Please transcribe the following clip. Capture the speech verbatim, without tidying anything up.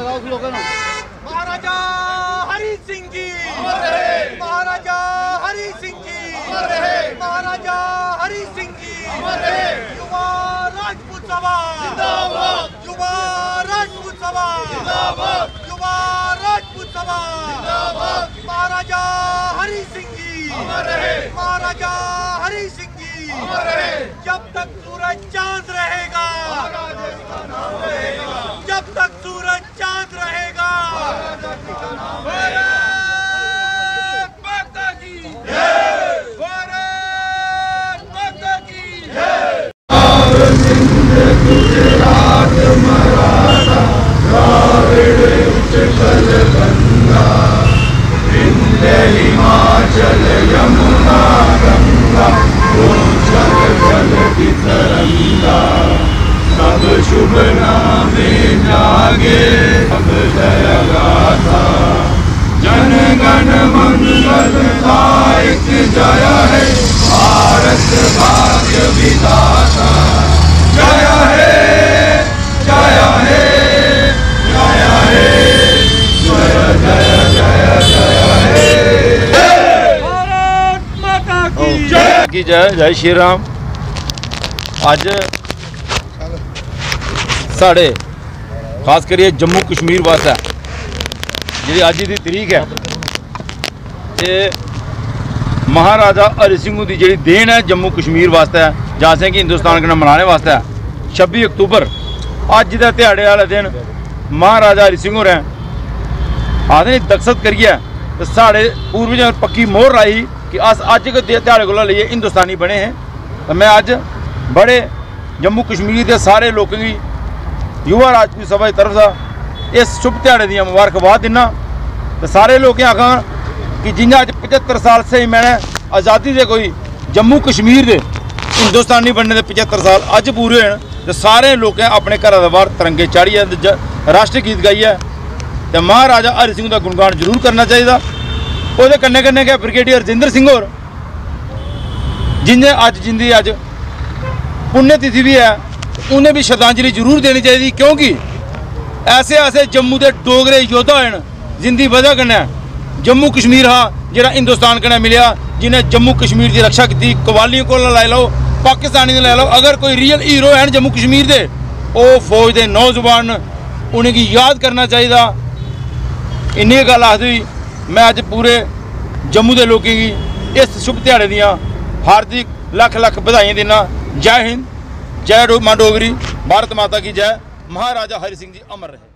महाराजा हरि सिंह जी, महाराजा हरि सिंह जी, महाराजा हरि सिंह जी, युवा राजपूत सभा जिंदाबाद, युवा राजपूत सभा जिंदाबाद, युवा राजपूत सभा जिंदाबाद, महाराजा हरि सिंह जी, महाराजा हरि सिंह जी, जब तक सूरज चांद रहेगा, जब तक सूरज चांद रहेगा, भारत माता की जय, भारत माता की जय। गुजरात मराठा द्राविड़ उत्कल गंगा, विंध्य हिमाचल यमुना गंगा, उज्जल जल की तरंगा, सब शुभ नामे जागे, सब जय गाथा, जन गण मंगल दायक जय है, भारत भाग्य विधाता जय है, जय है, जय है, जय जय जय जय है, भारत माता की जय की जय। जय श्री राम। अज साढ़े खास करिए जम्मू कश्मीर वास्ते जी अज की तरीक है, ये महाराजा हरि सिंह की जी देन है जम्मू कश्मीर वास्ते, जहाँ से कि हिंदुस्तान कन्नै मनाने वास्ते छब्बी अक्तूबर अज का ध्याड़े वाले दिन महाराजा हरि सिंह होरें आखदे दक्षत करिए तो साढ़े पूर्वजें पक्की मोहर लाई कि अस अज के ध्याड़े को लेइयै हिंदुस्तानी बने हैं। तो मैं अज बड़े जम्मू कश्मीर के सारे लोगों की युवा राजपूत सभा की तरफ से इस शुभ ध्याड़े दी मुबारकबाद दिना। तो सारे लोग आखा कि जियां अज पचहत्तर साल से मैंने आज़ादी से कोई जम्मू कश्मीर के हिंदुस्तानी बनने के पचहत्तर साल अज पूरे होए, तो सारे लोग अपने घर के बाहर तिरंगे चाढ़िए राष्ट्र गीत गाइए तो महाराजा हरि सिंह का गुणगान जरूर करना चाहिए। वो कन्ने कन्ने गए ब्रिगेडियर रजिंदर सिंह होर जिन्हें अज जिंदी अज पुण्यतिथि भी है, उन्हें भी श्रद्धांजलि जरूर देनी चाहिए, क्योंकि ऐसे ऐसे जम्मू के डोगरे योद्धा हैं जिंदी वजह कन्नै जम्मू कश्मीर हा जिहड़ा हिंदुस्तान कन्नै मिलिया, जिन्हें जम्मू कश्मीर की रक्षा की। कवालियों को लाई लो, पाकिस्तानी लाई लो, अगर कोई रियल हीरो हैं जम्मू कश्मीर के वो फौज के नौजवान, उन्हें याद करना चाहिए। इन्नी गल आखदी हुई मैं अज पूरे जम्मू के लोगों की इस शुभ ध्याड़े दियां हार्दिक लख लख बधाइयां देना। जय हिंद, जय मां डोगरी, भारत माता की जय, महाराजा हरि सिंह जी अमर रहे।